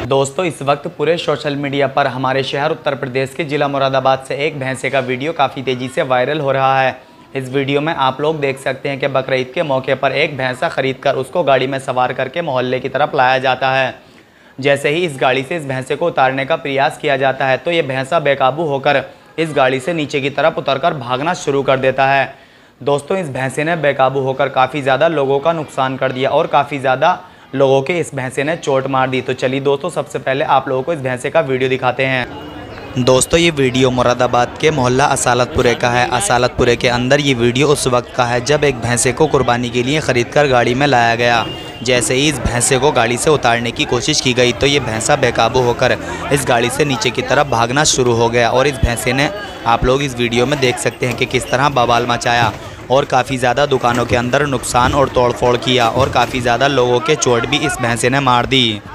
दोस्तों इस वक्त पूरे सोशल मीडिया पर हमारे शहर उत्तर प्रदेश के ज़िला मुरादाबाद से एक भैंसे का वीडियो काफ़ी तेज़ी से वायरल हो रहा है। इस वीडियो में आप लोग देख सकते हैं कि बकरीद के मौके पर एक भैंसा खरीद कर उसको गाड़ी में सवार करके मोहल्ले की तरफ लाया जाता है। जैसे ही इस गाड़ी से इस भैंसे को उतारने का प्रयास किया जाता है तो ये भैंसा बेकाबू होकर इस गाड़ी से नीचे की तरफ उतरकर भागना शुरू कर देता है। दोस्तों इस भैंसे ने बेकाबू होकर काफ़ी ज़्यादा लोगों का नुकसान कर दिया और काफ़ी ज़्यादा लोगों के इस भैंसे ने चोट मार दी। तो चलिए दोस्तों सबसे पहले आप लोगों को इस भैंसे का वीडियो दिखाते हैं। दोस्तों ये वीडियो मुरादाबाद के मोहल्ला असालतपुरे का है। असालतपुरे के अंदर ये वीडियो उस वक्त का है जब एक भैंसे को कुर्बानी के लिए ख़रीद कर गाड़ी में लाया गया। जैसे ही इस भैंसे को गाड़ी से उतारने की कोशिश की गई तो ये भैंसा बेकाबू होकर इस गाड़ी से नीचे की तरफ भागना शुरू हो गया और इस भैंसे ने आप लोग इस वीडियो में देख सकते हैं कि किस तरह बवाल मचाया और काफ़ी ज़्यादा दुकानों के अंदर नुकसान और तोड़फोड़ किया और काफ़ी ज़्यादा लोगों के चोट भी इस भैंसे ने मार दी।